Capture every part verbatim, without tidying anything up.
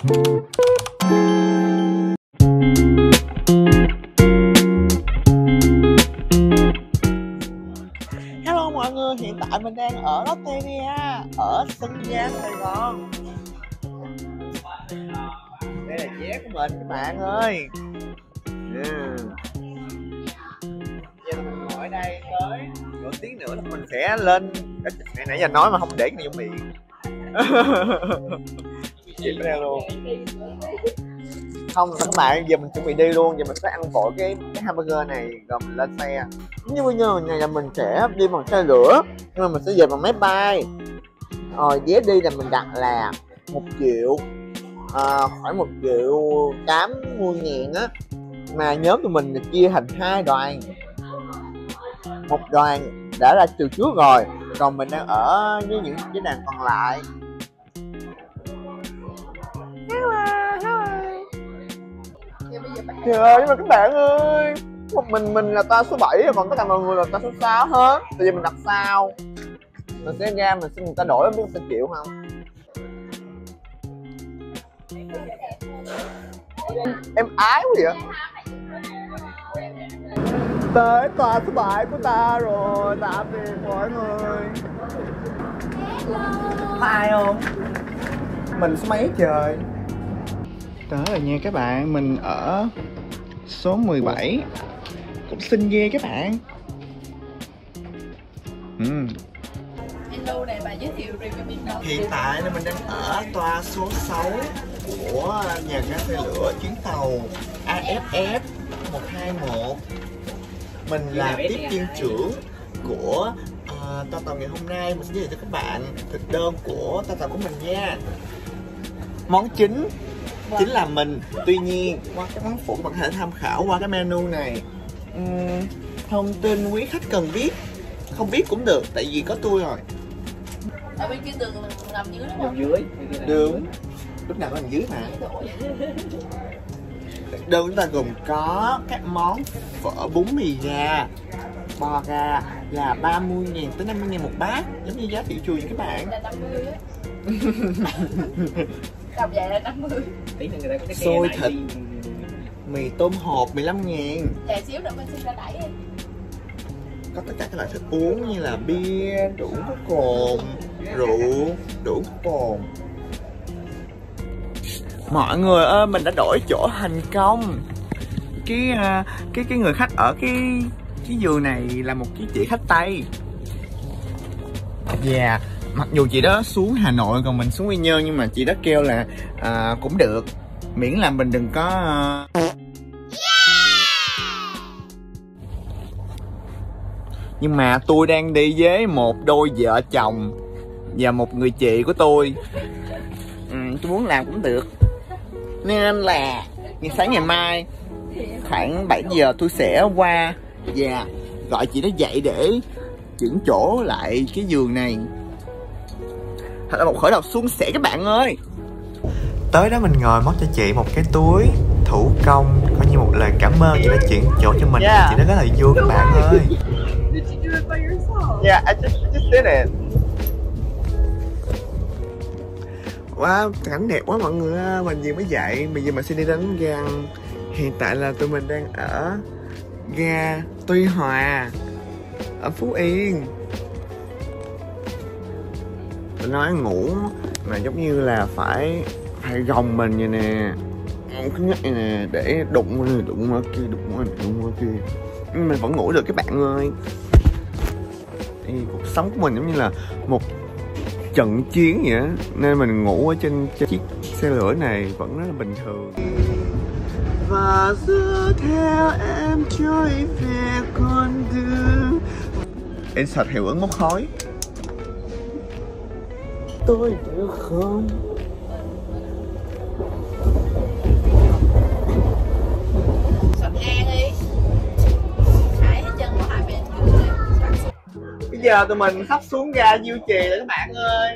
Hello mọi người, hiện tại mình đang ở Lotteria ở sân ga Sài Gòn. Đây là vé của mình các bạn ơi. Yeah. Giờ mình ngồi ở đây tới nửa tiếng nữa là mình sẽ lên. Nãy nãy giờ nói mà không để cái này vô miệng. Chị có đeo luôn. Không các bạn, giờ mình chuẩn bị đi luôn. Giờ mình sẽ ăn vội cái, cái hamburger này rồi mình lên xe. Như bây giờ này là mình sẽ đi bằng xe lửa, nhưng mà mình sẽ về bằng máy bay. Rồi vé đi là mình đặt là một triệu à, khoảng một triệu tám mươi ngàn á. Mà nhóm tụi mình chia thành hai đoàn. Một đoàn đã ra từ trước rồi, còn mình đang ở với những cái đoàn còn lại. Trời ơi, nhưng mà các bạn ơi, một mình mình là toa số bảy, còn tất cả mọi người là toa số sáu hết. Tại vì mình đặt sao mình sẽ ra, mình xin người ta đổi, không biết người ta chịu không. Em ái quá vậy. Tới toa số bảy của ta rồi, tạm biệt mọi người. Có ai không? Mình số mấy trời. Tới rồi nha các bạn, mình ở số mười bảy. Cũng xinh ghê các bạn. uhm. Hello này, bà giới thiệu review đâu? Hiện tại là mình đang ở toa số sáu của nhà ga xe lửa chuyến tàu A F F một hai một. Mình là tiếp viên trưởng của uh, toa tàu ngày hôm nay. Mình sẽ giới thiệu cho các bạn thực đơn của toa tàu của mình nha. Món chính chính là mình, tuy nhiên qua các món phụ bạn có thể tham khảo qua cái menu này. uhm, Thông tin quý khách cần biết, không biết cũng được tại vì có tôi rồi. Ở bên kia tường nằm dưới đúng không? Dưới đường lúc nào có nằm dưới mà. Đơn chúng ta gồm có các món phở bún mì gà, bò gà là ba mươi ngàn tới năm mươi ngàn một bát, giống như giá thị trường các bạn. Là năm mươi á. Đọc vậy là năm mươi. Xôi thịt, mì tôm hộp mười lăm ngàn. Dạ xíu nữa mình xin ra đẩy em. Có tất cả các loại thức uống như là bia, đủ có cồn, rượu, đủ cồn. Mọi người ơi, mình đã đổi chỗ thành công. Cái cái cái người khách ở cái cái giường này là một cái chị khách Tây. Dạ, yeah. Mặc dù chị đó xuống Hà Nội còn mình xuống Quy Nhơn, nhưng mà chị đó kêu là à, cũng được, miễn là mình đừng có uh... Nhưng mà tôi đang đi với một đôi vợ chồng và một người chị của tôi. ừ, Tôi muốn làm cũng được, nên là ngày sáng ngày mai khoảng bảy giờ tôi sẽ qua và gọi chị đó dậy để chuyển chỗ lại cái giường này. Thật là một khởi đầu suôn sẻ các bạn ơi. Tới đó mình ngồi móc cho chị một cái túi thủ công, coi như một lời cảm ơn chị đã chuyển chỗ cho mình. Yeah. Chị đó rất là vui các bạn ơi. Did you do it by yourself? Yeah, I just, I just did it. Wow, cảnh đẹp quá mọi người ơi. Mình vừa mới dậy, bây giờ mình sẽ đi đến ga. Hiện tại là tụi mình đang ở ga Tuy Hòa ở Phú Yên. Mình nói ngủ mà giống như là phải phải gồng mình vậy nè, cứ nhắc vậy nè để đụng đụng ở kia, đụng ở đụng ở kia, nhưng mình vẫn ngủ được các bạn ơi. Thì cuộc sống của mình giống như là một trận chiến vậy đó, nên mình ngủ ở trên, trên chiếc xe lửa này vẫn rất là bình thường. Và dựa theo em trôi về con đường. Em sạch hiệu ứng mốc khói. Tôi được không? Sập An đi. Hãy hết chân vào hai bên dưới này. Bây giờ tụi mình sắp xuống ga Diêu Trì rồi các bạn ơi.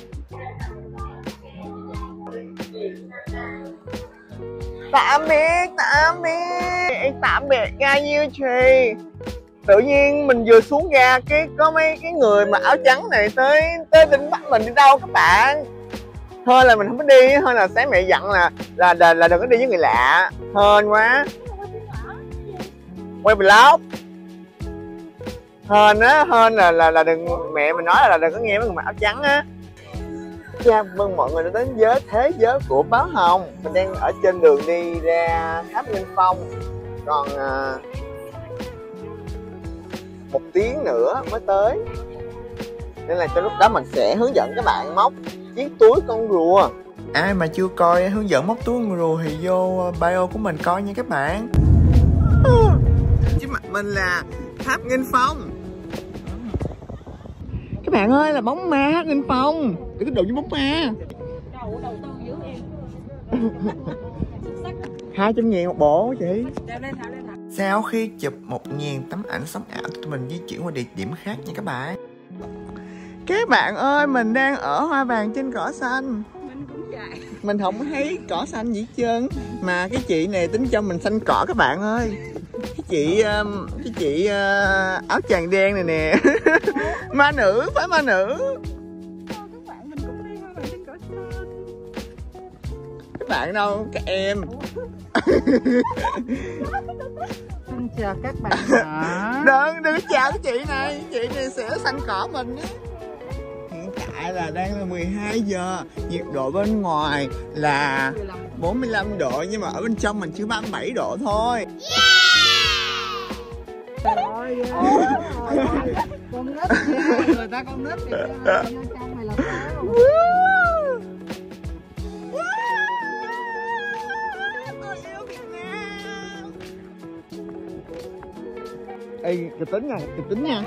Tạm biệt, tạm biệt, tạm biệt ga Diêu Trì. Tự nhiên mình vừa xuống ga cái có mấy cái người mà áo trắng này tới tới định bắt mình đi đâu các bạn. Thôi là mình không có đi, thôi là sáng mẹ dặn là là là, là đừng có đi với người lạ. Hên quá. Quay vlog. Hên á, hên là là là đừng, mẹ mình nói là, là đừng có nghe mấy người mặc áo trắng á. Chào mừng mọi người đã đến với thế giới của báo hồng. Mình đang ở trên đường đi ra tháp Nghinh Phong. Còn à, một tiếng nữa mới tới, nên là cho lúc đó mình sẽ hướng dẫn các bạn móc chiếc túi con rùa. Ai mà chưa coi hướng dẫn móc túi con rùa thì vô bio của mình coi nha các bạn. Chứ mặt mình là tháp Nghinh Phong. Các bạn ơi, là bóng ma tháp Nghinh Phong. Đừng có đụng với bóng ma. Đầu tư dữ em. Hai trăm ngàn một bộ chị. Leo lên thả lên thả. Sau khi chụp một ngàn tấm ảnh sống ảo, tụi mình di chuyển qua địa điểm khác nha các bạn. Các bạn ơi, mình đang ở hoa vàng trên cỏ xanh. Mình cũng vậy. Mình không thấy cỏ xanh gì hết trơn. Mà cái chị này tính cho mình xanh cỏ các bạn ơi. Cái chị cái chị áo choàng đen này nè. Ma nữ, phải ma nữ. Các bạn mình cũng đi hoa vàng trên cỏ xanh. Các bạn đâu, các em. Xin chào các bạn hả? Đừng, đừng chào cái chị này. Chị này sẽ xanh cỏ mình á. Hiện tại là đang là mười hai giờ. Nhiệt độ bên ngoài là bốn mươi lăm độ. Nhưng mà ở bên trong mình chỉ ba mươi bảy độ thôi. Trời ơi, con nít nha. Người ta con nít thì vô trong này là sao? Ê, kịch tính nha, kịch tính nha.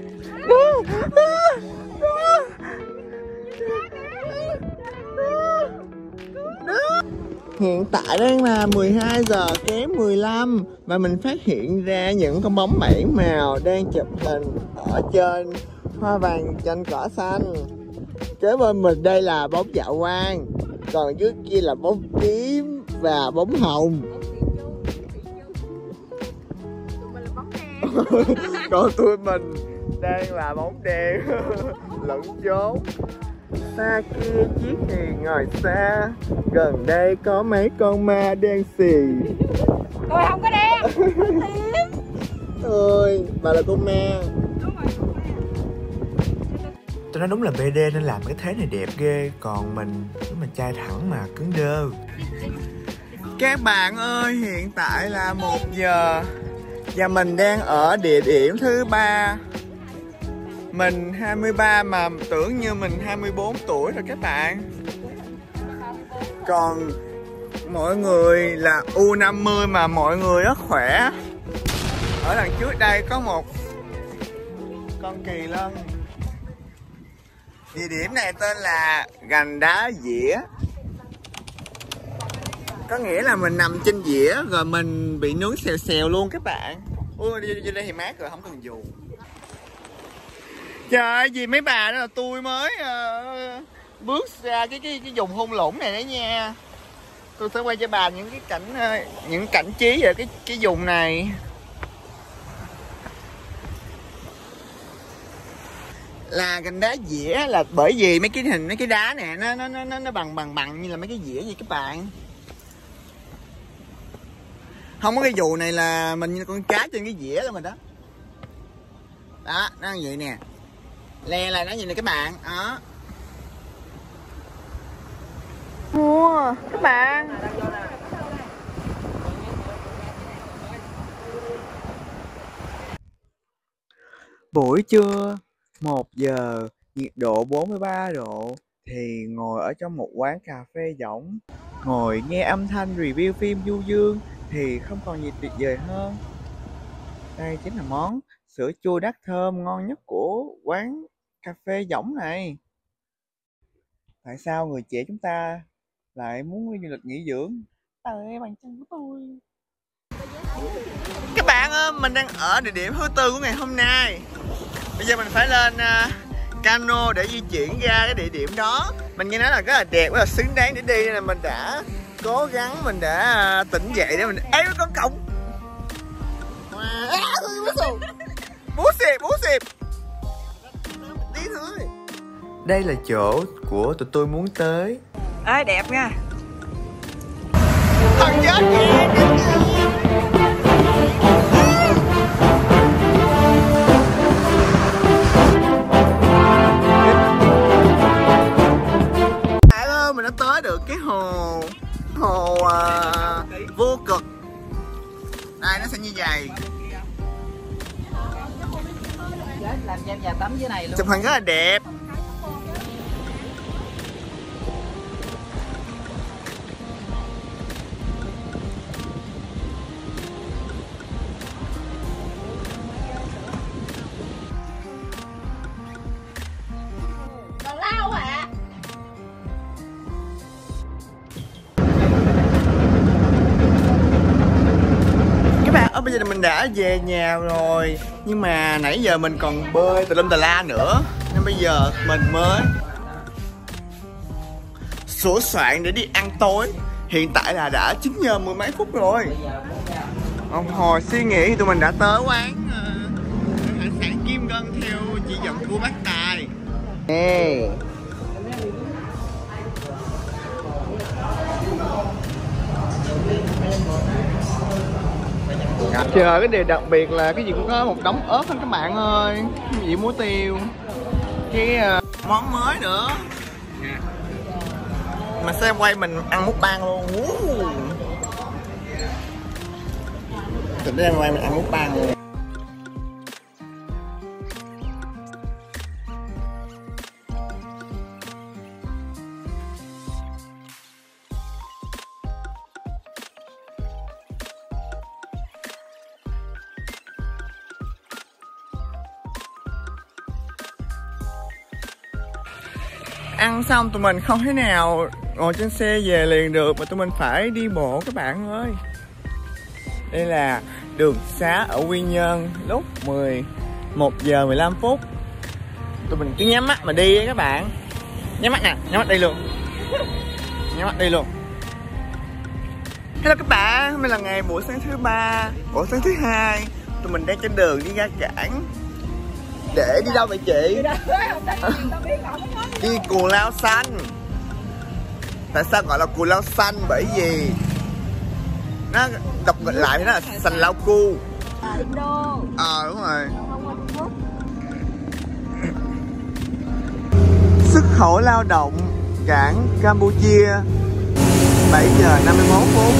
Hiện tại đang là mười hai giờ kém mười lăm và mình phát hiện ra những con bóng bảy màu đang chụp hình ở trên hoa vàng trên cỏ xanh. Kế bên mình đây là bóng dạ quang, còn trước kia là bóng tím và bóng hồng. Còn tụi mình đang là bóng đen lẫn trốn. Xa kia chiếc thuyền ngồi xa, gần đây có mấy con ma đen xì. Tôi không có đen, tôi tím. Ôi, bà là con ma. Đúng rồi, con ma. Tôi nói đúng là bê đê nên làm cái thế này đẹp ghê. Còn mình, đúng là trai thẳng mà cứng đơ. Các bạn ơi, hiện tại là một giờ và mình đang ở địa điểm thứ ba. Mình hai mươi ba mà tưởng như mình hai mươi bốn tuổi rồi các bạn. Còn mọi người là u năm mươi mà mọi người rất khỏe. Ở đằng trước đây có một con kỳ lân. Địa điểm này tên là Gành Đá Dĩa. Có nghĩa là mình nằm trên dĩa rồi mình bị nướng xèo xèo luôn các bạn. Ui, đi, đi đây thì mát rồi, không cần dù. Trời ơi, vì mấy bà đó là tôi mới uh, bước ra cái cái cái vùng thung lũng này đấy nha. Tôi sẽ quay cho bà những cái cảnh uh, những cảnh trí ở cái cái vùng này. Là Gành Đá Dĩa là bởi vì mấy cái hình mấy cái đá nè nó nó nó nó bằng bằng bằng như là mấy cái dĩa vậy các bạn. Không có cái dù này là mình như con cá trên cái dĩa đó mình đó. Đó, nó như vậy nè. Le là nó như này các bạn. Đó. Mua các bạn. Buổi trưa một giờ, nhiệt độ bốn mươi ba độ thì ngồi ở trong một quán cà phê rỗng, ngồi nghe âm thanh review phim du dương thì không còn gì tuyệt vời hơn. Đây chính là món sữa chua đắt thơm ngon nhất của quán cà phê rỗng này. Tại sao người trẻ chúng ta lại muốn đi du lịch nghỉ dưỡng? Tại bàn chân của tôi. Các bạn ơi, mình đang ở địa điểm thứ tư của ngày hôm nay. Bây giờ mình phải lên uh, cano để di chuyển ra cái địa điểm đó. Mình nghe nói là rất là đẹp, rất là xứng đáng để đi nên là mình đã cố gắng, mình đã uh, tỉnh dậy để mình. Ê, con còng. Bú xịp, bú xịp. Đi thôi. Đây là chỗ của tụi tôi muốn tới. Ê đẹp nha. Thằng chết kìa. Bạn ơi, mình đã tới được cái hồ hồ uh, vô cực. Đây nó sẽ như vậy. Làm cho em già tắm dưới này luôn. Chụp hình rất là đẹp. Còn lao ạ. Các bạn ơi, bây giờ mình đã về nhà rồi. Nhưng mà nãy giờ mình còn bơi tùm lum tà la nữa. Nên bây giờ mình mới sửa soạn để đi ăn tối. Hiện tại là đã chín giờ mười mấy phút rồi. Một hồi suy nghĩ thì tụi mình đã tới quán uh, hải sản Kim Ngân theo chị dẫn của bác Tài. Hey. Chờ cái điều đặc biệt là cái gì cũng có một đống ớt hết các bạn ơi. Cái gì muối tiêu. Cái uh, món mới nữa. Mà xem quay mình ăn mukbang luôn. Tụi nó đang quay mình ăn mukbang luôn. Ăn xong tụi mình không thể nào ngồi trên xe về liền được mà tụi mình phải đi bộ các bạn ơi. Đây là đường xá ở Quy Nhơn lúc mười một giờ mười lăm phút. Tụi mình cứ nhắm mắt mà đi ấy các bạn. Nhắm mắt nè, nhắm mắt đi luôn. Nhắm mắt đi luôn. Hello các bạn, hôm nay là ngày buổi sáng thứ ba, buổi sáng thứ hai. Tụi mình đang trên đường đi ra cảng. Để đi đâu vậy chị? Đi Cù Lao Xanh. Tại sao gọi là Cù Lao Xanh? Bởi vì nó đọc lại thì nó là Sành Lao Cu. Ờ à, đúng rồi. Xuất khẩu lao động cảng Campuchia bảy giờ năm mươi mốt phút.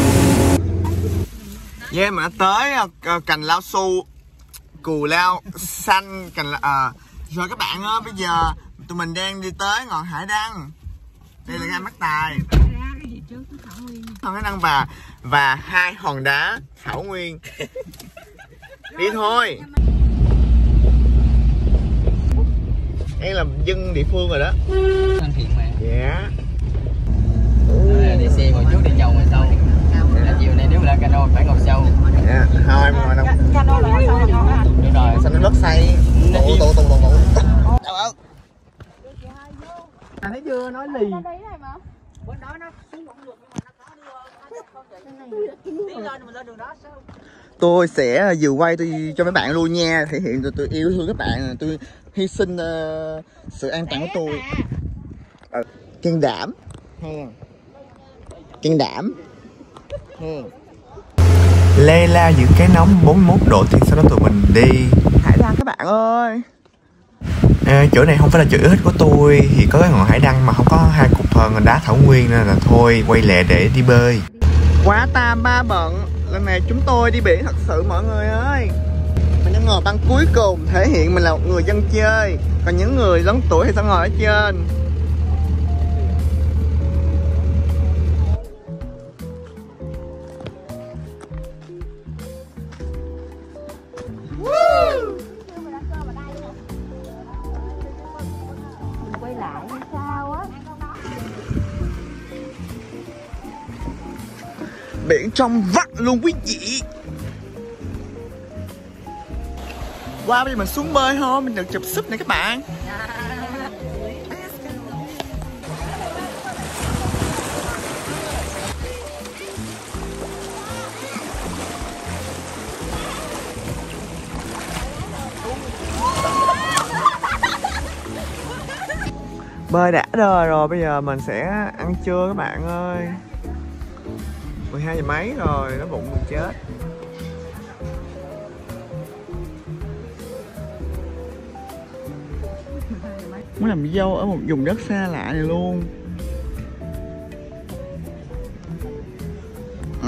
Yeah, mà tới uh, cành lao su Cù Lao Xanh cành à. Rồi các bạn ơi, bây giờ tụi mình đang đi tới ngọn Hải Đăng. Đây là ga Bác Tài, ngọn Hải Đăng và và hai hòn đá Thảo Nguyên. Đi thôi. Em là dân địa phương rồi đó. Thân thiện mà. Dạ. Yeah. Đi xe ngồi trước đi chầu ngồi sau. Là chiều nay nếu mà lên cano phải ngồi sau. Dạ. Thôi mà ngồi đâu. Cano là sao là ngon hả? Đúng rồi. Xanh đất xay. Tụ tụ tụ tụ tụ. Đâu ơi. À, thấy chưa, nói lì. Nó đấy này mà. Bên đó nó xuống không được nhưng mà nó có đưa đi lên mình lên đường đó sao? Tôi sẽ vừa quay tôi cho mấy bạn luôn nha, thể hiện tôi, tôi yêu thương các bạn, tôi hy sinh uh, sự an toàn của tôi. À, can đảm, can đảm. Lê la giữa cái nóng bốn mươi mốt độ thì sau đó tụi mình đi Hải Đăng các bạn ơi. À, chỗ này không phải là chỗ yêu thích của tôi, thì có cái ngọn Hải Đăng mà không có hai cục hòn đá Thảo Nguyên nên là thôi quay lẹ để đi bơi. Quá tam ba bận, lần này chúng tôi đi biển thật sự mọi người ơi. Mình đang ngồi băng cuối cùng thể hiện mình là một người dân chơi, còn những người lớn tuổi thì sẽ ngồi ở trên. Quay lại sao á? Biển trong vắt luôn quý vị. Qua bây giờ mình xuống bơi thôi, mình được chụp súp này các bạn. Bơi đã đời rồi, bây giờ mình sẽ ăn trưa các bạn ơi. mười hai giờ mấy rồi, nó bụng mình chết. Muốn làm dâu ở một vùng đất xa lạ này luôn. Ừ.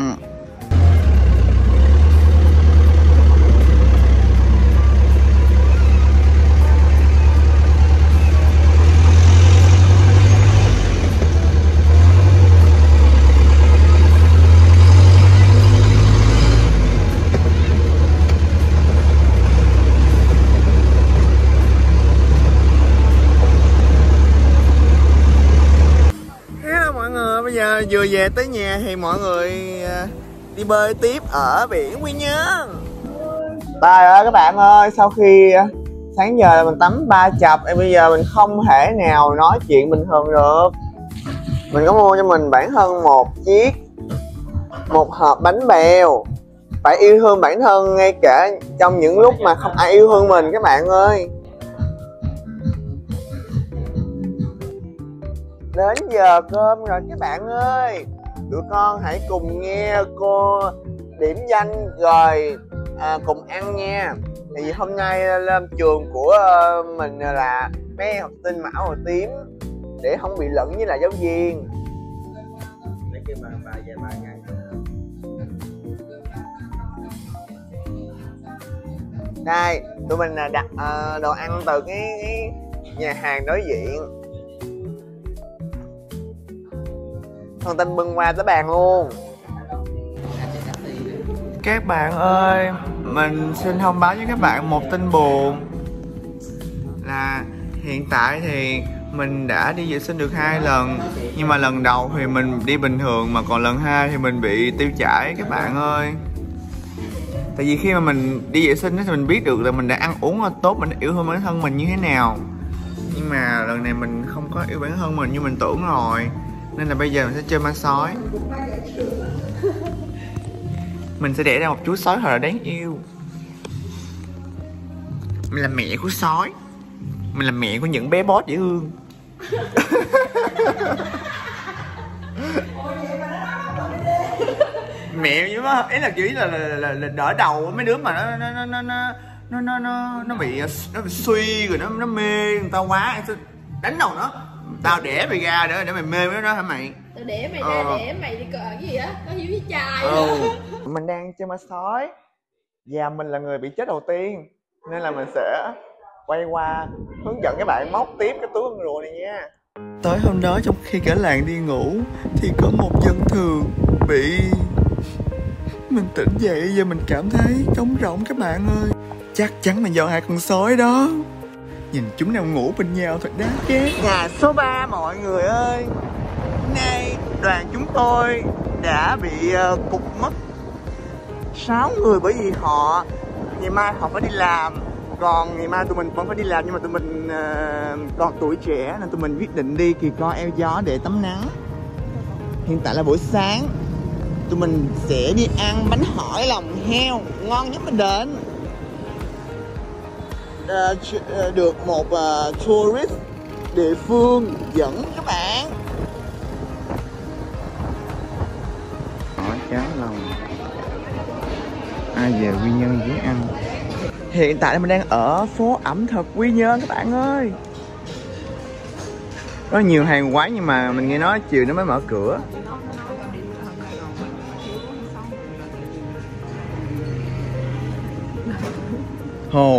Giờ vừa về tới nhà thì mọi người đi bơi tiếp ở biển Quy Nhơn. Trời ơi các bạn ơi, sau khi sáng giờ là mình tắm ba chập, bây giờ mình không thể nào nói chuyện bình thường được. Mình có mua cho mình bản thân một chiếc một hộp bánh bèo. Phải yêu thương bản thân ngay cả trong những lúc mà không ai yêu thương mình các bạn ơi. Đến giờ cơm rồi các bạn ơi. Tụi con hãy cùng nghe cô điểm danh rồi à, cùng ăn nha. Thì hôm nay lên trường của mình là mấy học sinh mặc áo màu tím để không bị lẫn với lại giáo viên. Để kêu bà bà về bà ngăn. Đây, tụi mình đặt uh, đồ ăn từ cái, cái nhà hàng đối diện. Thông tin bưng qua tới bàn luôn. Các bạn ơi, mình xin thông báo với các bạn một tin buồn. Là hiện tại thì mình đã đi vệ sinh được hai lần. Nhưng mà lần đầu thì mình đi bình thường, mà còn lần hai thì mình bị tiêu chảy các bạn ơi. Tại vì khi mà mình đi vệ sinh thì mình biết được là mình đã ăn uống là tốt, mình đã yêu thương bản thân mình như thế nào. Nhưng mà lần này mình không có yêu bản thân mình như mình tưởng rồi. Nên là bây giờ mình sẽ chơi ma sói. Mình sẽ đẻ ra một chú sói thật là đáng yêu. Mình là mẹ của sói. Mình là mẹ của những bé bót dễ thương. Mẹ chứ mà ý là kiểu là, là, là, là đỡ đầu mấy đứa mà nó nó nó nó nó nó nó nó bị nó bị suy rồi nó nó mê người ta quá, đánh đầu nó. Tao đẻ mày ra nữa để mày mê với nó hả mày? Tao đẻ mày ra ờ. Đẻ mày đi cờ cái gì á? Tao hiếu với trai. Ừ. Mình đang chơi ma sói và mình là người bị chết đầu tiên, nên là mình sẽ quay qua hướng dẫn các bạn móc tiếp cái túi con rùa này nha. Tối hôm đó trong khi cả làng đi ngủ thì có một dân thường bị... Mình tỉnh dậy giờ mình cảm thấy trống rỗng các bạn ơi. Chắc chắn là do hai con sói đó. Nhìn chúng đang ngủ bên nhau thật đáng ghét. Nhà số ba mọi người ơi. Nay đoàn chúng tôi đã bị uh, cục mất sáu người bởi vì họ ngày mai họ phải đi làm. Còn ngày mai tụi mình vẫn phải đi làm, nhưng mà tụi mình uh, còn tuổi trẻ nên tụi mình quyết định đi kỳ co eo gió để tắm nắng. Hiện tại là buổi sáng. Tụi mình sẽ đi ăn bánh hỏi lòng heo ngon nhất mình đến. Uh, được một uh, tourist địa phương dẫn các bạn. Hỏi cháo lòng. Ai về Quy Nhơn ghé ăn. Hiện tại mình đang ở phố ẩm thực Quy Nhơn các bạn ơi. Có nhiều hàng quán nhưng mà mình nghe nói chiều nó mới mở cửa. Hồ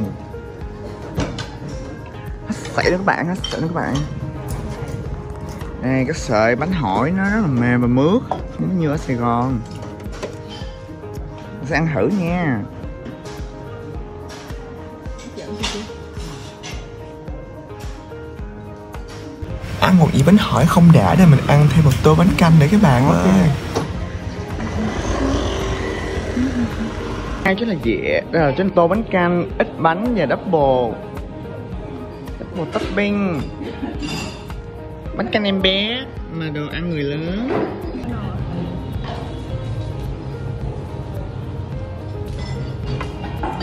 hết sảy đó các bạn, hết sảy đó các bạn. Đây cái sợi bánh hỏi nó rất là mềm và mướt, không như ở Sài Gòn. Mình sẽ ăn thử nha. Ăn một dĩa bánh hỏi không đã nên mình ăn thêm một tô bánh canh nữa các bạn ơi. Hai cái là dĩa, đây là trên tô bánh canh, ít bánh và double double topping. Bánh canh em bé mà đồ ăn người lớn.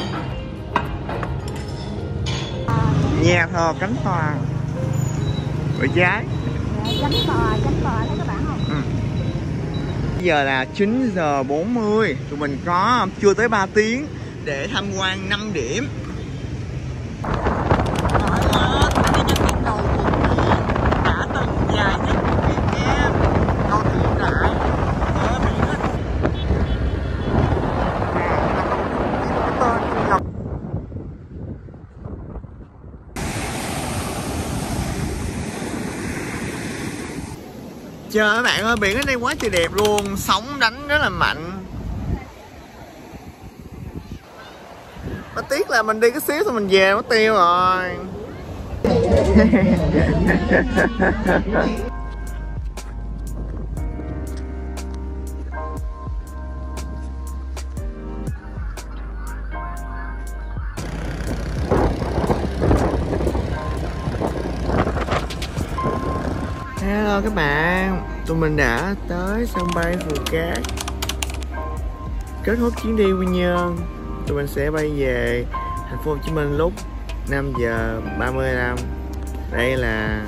Nhà thờ Cánh Toàn. Ở trái. Chấm bò, chấm bò thấy các bạn không? Ừ. Bây giờ là chín giờ bốn mươi, tụi mình có chưa tới ba tiếng để tham quan năm điểm. Nói hết, cái những cái cầu vượt đã từng dài nhất của Việt Nam, cầu Thị Đại ở biển hết. Trời ơi bạn ơi, biển ở đây quá trời đẹp luôn, sóng đánh rất là mạnh. Mà tiếc là mình đi cái xíu thôi mình về mất tiêu rồi. Hello các bạn, tụi mình đã tới sân bay Phù Cát. Kết thúc chuyến đi Quy Nhơn, tụi mình sẽ bay về thành phố Hồ Chí Minh lúc năm giờ ba mươi lăm. Đây là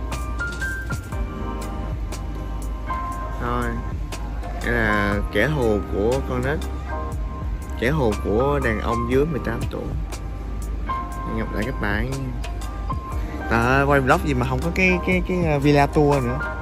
thôi, đây là kẻ thù của con nít, kẻ thù của đàn ông dưới mười tám tuổi. Hẹn gặp lại các bạn. Trời ơi, quay vlog gì mà không có cái cái cái villa tour nữa.